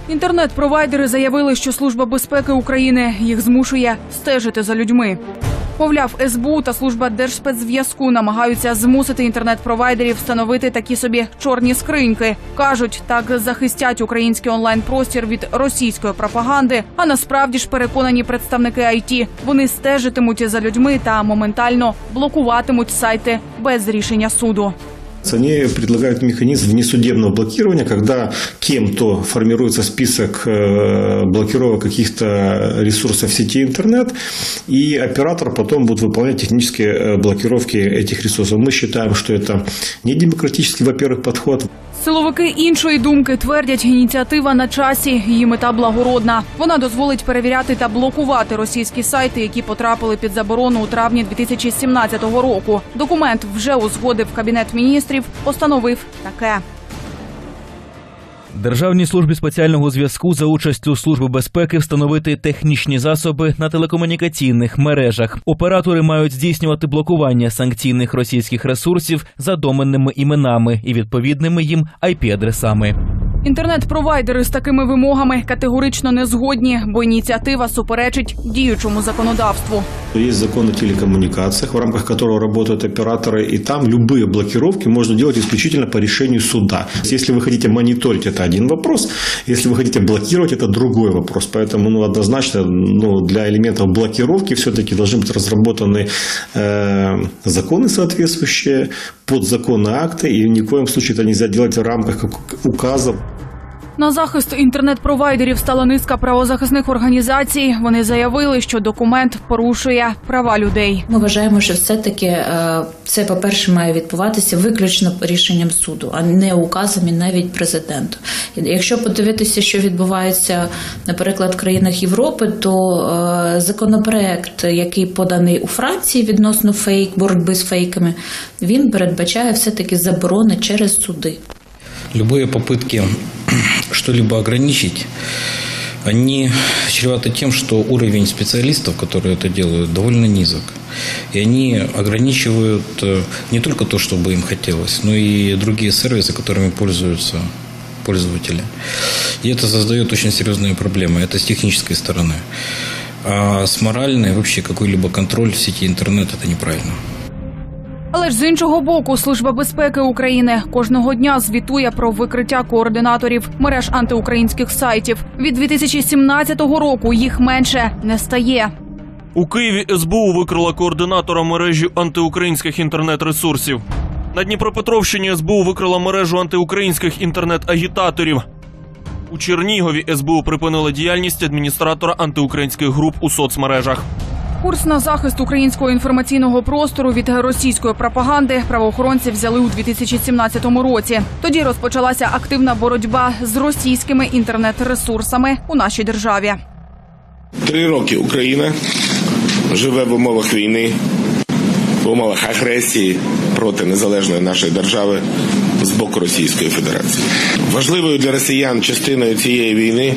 Інтернет-провайдери заявили, що Служба безпеки України їх змушує стежити за людьми. Мовляв, СБУ та Служба Держспецзв'язку намагаються змусити інтернет-провайдерів встановити такі собі чорні скриньки. Кажуть, так захистять український онлайн-простір від російської пропаганди, а насправді ж переконані представники ІТ, вони стежитимуть за людьми та моментально блокуватимуть сайти без рішення суду. Они предлагают механизм внесудебного блокирования, когда кем-то формируется список блокировок каких-то ресурсов в сети интернет, и оператор потом будет выполнять технические блокировки этих ресурсов. Мы считаем, что это не демократический, во-первых, подход. Силовики іншої думки твердять, ініціатива на часі, її мета благородна. Вона дозволить перевіряти та блокувати російські сайти, які потрапили під заборону у травні 2017 року. Документ вже узгодив Кабінет міністрів, постановив таке. Державній службі спеціального зв'язку за участю Служби безпеки встановити технічні засоби на телекомунікаційних мережах. Оператори мають здійснювати блокування санкційних російських ресурсів за доменними іменами і відповідними їм IP-адресами. Інтернет-провайдери з такими вимогами категорично не згодні, бо ініціатива суперечить діючому законодавству. Есть закон о телекоммуникациях, в рамках которого работают операторы, и там любые блокировки можно делать исключительно по решению суда. Если вы хотите мониторить, это один вопрос, если вы хотите блокировать, это другой вопрос. Поэтому однозначно для элементов блокировки все-таки должны быть разработаны законы соответствующие, подзаконные акты, и ни в коем случае это нельзя делать в рамках указов. На захист інтернет-провайдерів стала низка правозахисних організацій. Вони заявили, що документ порушує права людей. Ми вважаємо, що все-таки це, по-перше, має відбуватися виключно рішенням суду, а не указом і навіть президенту. Якщо подивитися, що відбувається, наприклад, в країнах Європи, то законопроект, який поданий у Франції відносно боротьби з фейками, він передбачає все-таки заборони через суди. Любые попытки что-либо ограничить, они чреваты тем, что уровень специалистов, которые это делают, довольно низок. И они ограничивают не только то, что бы им хотелось, но и другие сервисы, которыми пользуются пользователи. И это создает очень серьезные проблемы. Это с технической стороны. А с моральной вообще какой-либо контроль в сети интернет – это неправильно. Але ж з іншого боку, Служба безпеки України кожного дня звітує про викриття координаторів мереж антиукраїнських сайтів. Від 2017 року їх менше не стає. У Києві СБУ викрила координатора мережі антиукраїнських інтернет-ресурсів. На Дніпропетровщині СБУ викрила мережу антиукраїнських інтернет-агітаторів. У Чернігові СБУ припинила діяльність адміністратора антиукраїнських груп у соцмережах. Курс на захист українського інформаційного простору від російської пропаганди правоохоронці взяли у 2017 році. Тоді розпочалася активна боротьба з російськими інтернет-ресурсами у нашій державі. 3 роки Україна живе в умовах війни, в умовах агресії проти незалежної нашої держави з боку Російської Федерації. Важливою для росіян частиною цієї війни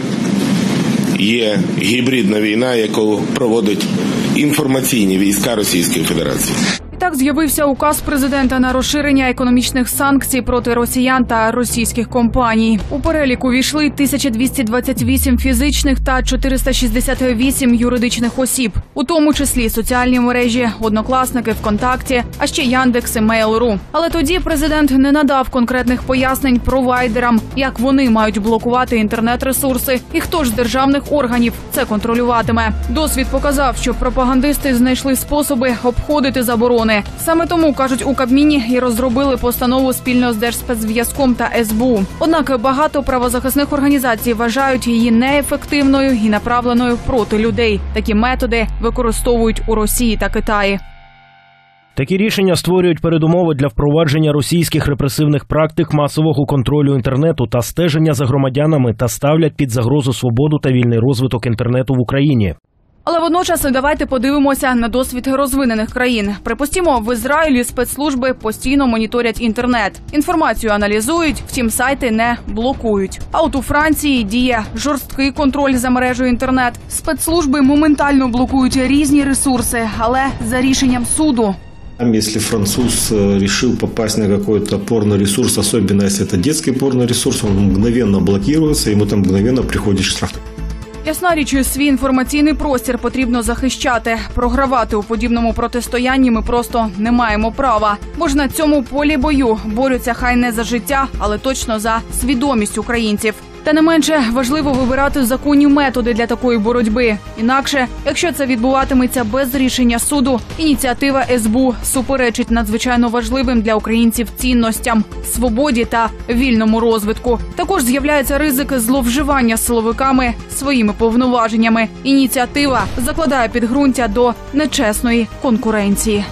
є гібридна війна, яку проводять інформаційні війська Російської Федерації. Так з'явився указ президента на розширення економічних санкцій проти росіян та російських компаній. У перелік увійшли 1228 фізичних та 468 юридичних осіб, у тому числі соціальні мережі, Однокласники, ВКонтакті, а ще Яндекс і Mail.ru. Але тоді президент не надав конкретних пояснень провайдерам, як вони мають блокувати інтернет-ресурси і хто ж з державних органів це контролюватиме. Досвід показав, що пропагандисти знайшли способи обходити заборони. Саме тому, кажуть, у Кабміні і розробили постанову спільно з Держспецзв'язком та СБУ. Однак багато правозахисних організацій вважають її неефективною і направленою проти людей. Такі методи використовують у Росії та Китаї. Такі рішення створюють передумови для впровадження російських репресивних практик масового контролю інтернету та стеження за громадянами та ставлять під загрозу свободу та вільний розвиток інтернету в Україні. Але водночас давайте подивимося на досвід розвинених країн. Припустімо, в Ізраїлі спецслужби постійно моніторять інтернет. Інформацію аналізують, втім сайти не блокують. А от у Франції діє жорсткий контроль за мережею інтернет. Спецслужби моментально блокують різні ресурси, але за рішенням суду. Если француз решил попасть на какой-то порно-ресурс, особенно если это детский порно-ресурс, он мгновенно блокируется, ему там мгновенно приходит штраф. Ясна річ, свій інформаційний простір потрібно захищати. Програвати у подібному протистоянні ми просто не маємо права. Бо ж на цьому полі бою борються хай не за життя, але точно за свідомість українців. Та не менше важливо вибирати законні методи для такої боротьби. Інакше, якщо це відбуватиметься без рішення суду, ініціатива СБУ суперечить надзвичайно важливим для українців цінностям – свободі та вільному розвитку. Також з'являється ризик зловживання силовиками своїми повноваженнями. Ініціатива закладає підґрунтя до нечесної конкуренції.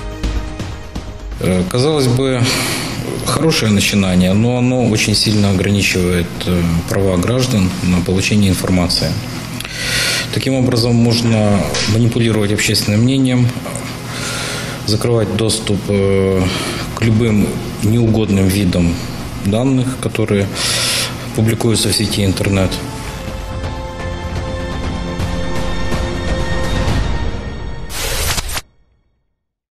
Казалось бы, хорошее начинание, но оно очень сильно ограничивает права граждан на получение информации. Таким образом, можно манипулировать общественным мнением, закрывать доступ к любым неугодным видам данных, которые публикуются в сети интернет.